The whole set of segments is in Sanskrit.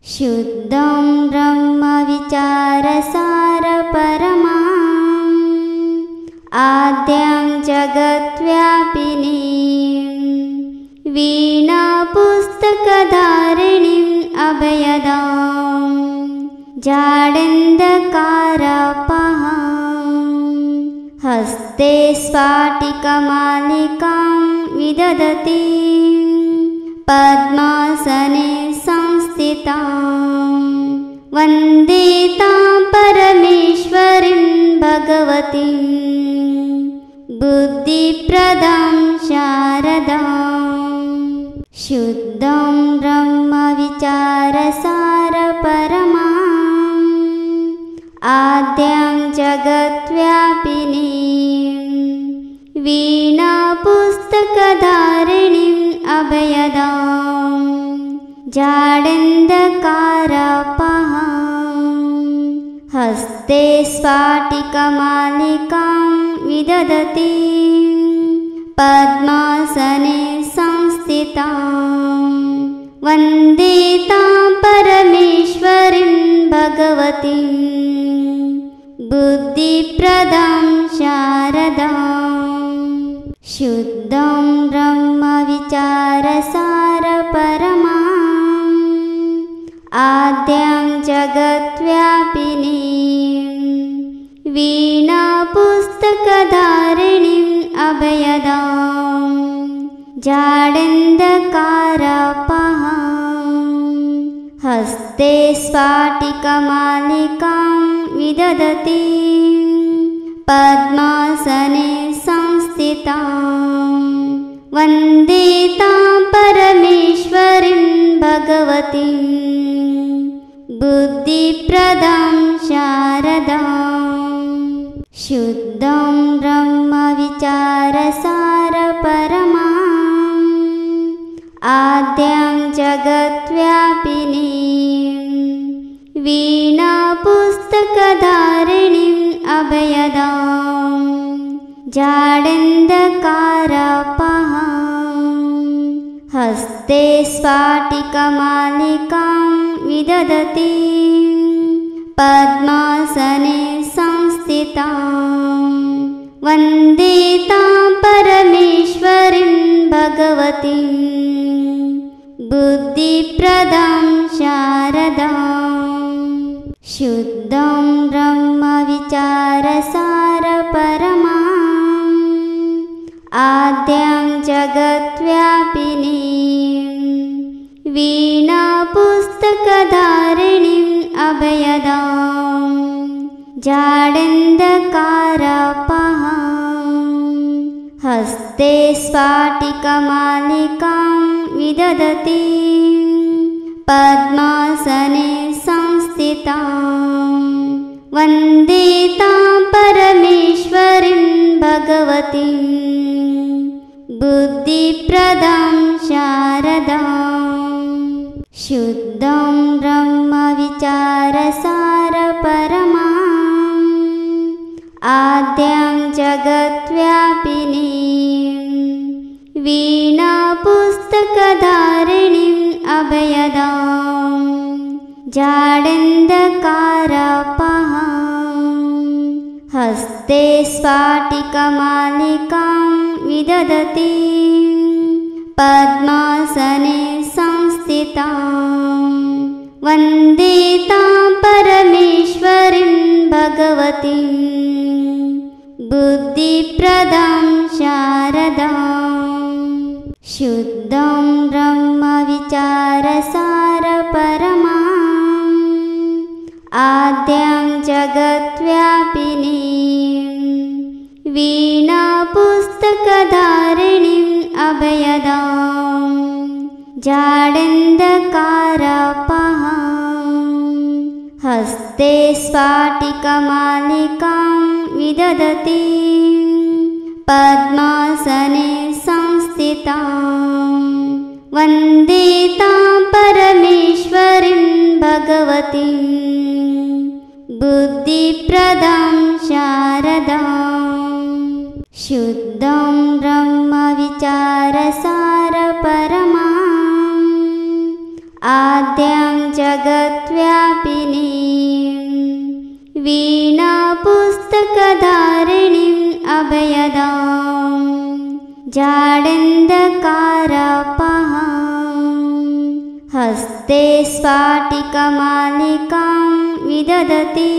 शुद्धं ब्रह्मविचारसारपरमाम् आद्यां जगद्व्यापिनीं वीणापुस्तकधारिणीम् अभयदां जाडन्धकारापहां हस्ते स्फाटिकमालिकां विदधतीं पद्मासने संस्थितां वन्दे तां परमेश्वरीं भगवतीं बुद्धिप्रदां शारदां शुद्धं ब्रह्मविचारसारपरमाम् आद्यां जगद्व्यापिनीं वीणापुस्तकधारिणीम् अभयदां जाडन्धकारापहां हस्ते स्फाटिकमालिकां विदधतीं पद्मासने संस्थितां वन्दे तां परमेश्वरीं भगवतीं बुद्धिप्रदां शारदां शुद्धं ब्रह्मविचारसारपरमाम् आद्यां जगद्व्यापिनीं वीणापुस्तकधारिणीम् अभयदां जाडन्धकारापहां हस्ते स्फाटिकमालिकां विदधतीं पद्मासने संस्थितां वन्दे तां परमेश्वरीं भगवतीं बुद्धिप्रदां शारदां शुद्धं ब्रह्मविचारसारपरमाम् आद्यां जगद्व्यापिनीं वीणापुस्तकधारिणीम् अभयदां जाडन्धकारापहां हस्ते स्फाटिकमालिकां विदधतीं पद्मासने संस्थितां वन्दे तां परमेश्वरीं भगवतीं बुद्धिप्रदां शारदां शुद्धं ब्रह्मविचारसारपरमाम् आद्यां जगद्व्यापिनीं वीणापुस्तकधारिणीम् अभयदां जाडन्धकारापहां हस्ते स्फाटिकमालिकां विदधतीं पद्मासने संस्थितां वन्दे तां परमेश्वरीं भगवतीं बुद्धिप्रदां शारदां शुद्धं ब्रह्मविचारसारपरमाम् आद्यां जगद्व्यापिनीं वीणापुस्तकधारिणीम् अभयदां जाडन्धकारापहां हस्ते स्फाटिकमालिकां विदधतीं पद्मासने संस्थितां वन्दे तां परमेश्वरीं भगवतीं बुद्धिप्रदां शारदां शुद्धं ब्रह्मविचारसारपरमाम् आद्यां जगद्व्यापिनीं वीणापुस्तकधारिणीम् अभयदां जाडन्धकारापहां हस्ते स्फाटिकमालिकां विदधतीं पद्मासने संस्थितां वन्दे तां परमेश्वरीं भगवतीं बुद्धिप्रदां शारदां शुद्धं ब्रह्मविचारसारपरमाम् आद्यां जगत् वीणापुस्तकधारिणीम् अभयदाम् जाडन्धकारापहाम् हस्ते स्फाटिकमालिकां विदधती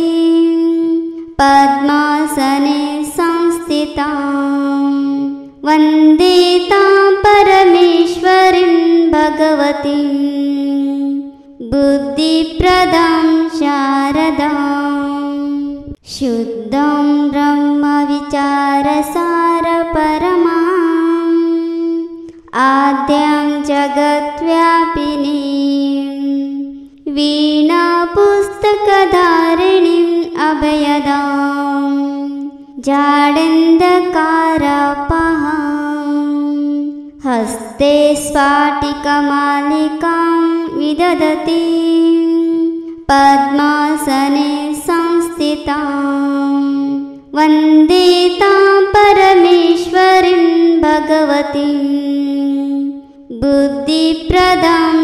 पद्मासने संस्थितां वन्दे तां परमेश्वरीं भगवतीं बुद्धिप्रदां शारदां शुद्धं ब्रह्मविचारसारपरमाम् आद्यां जगद्व्यापिनीं वीणापुस्तकधारिणीम् अभयदाम् जाडन्धकारापहाम् हस्ते स्फाटिकमालिकां विदधती पद्मासने संस्थितां वन्दे तां परमेश्वरीं भगवतीं बुद्धिप्रदां